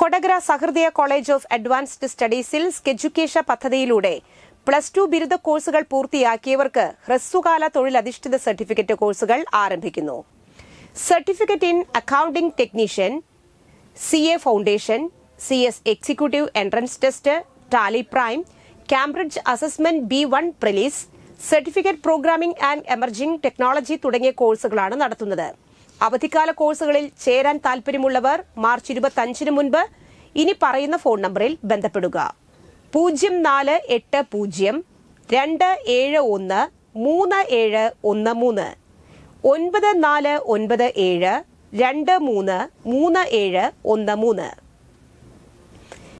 Kodakara Sahrudaya college of advanced സ്റ്റഡീസിൽ സ്കെഡ്യൂക്കേഷൻ പദ്ധതിയിലൂടെ +2 ബിരുദ കോഴ്സുകൾ പൂർത്തിയാക്കിയവർക്ക് ഹ്രസ്വകാല തൊഴിലധിഷ്ഠിത സർട്ടിഫിക്കറ്റ് കോഴ്സുകൾ ആരംഭിക്കുന്നു. Certificate in accounting technician, CA foundation, CS executive entrance test, tally prime, Cambridge assessment B1 പ്രിലിസ്, certificate programming and emerging technology തുടങ്ങിയ കോഴ്സുകളാണ് നടത്തുന്നത്. അവധിക്കാല കോഴ്സുകളിൽ ചേരാൻ താൽപര്യമുള്ളവർ മാർച്ച് 25 മുൻപ് ഇനി പറയുന്ന ഫോൺ നമ്പറിൽ ബന്ധപ്പെടുക. 0480 271 3713 9497 23 3713.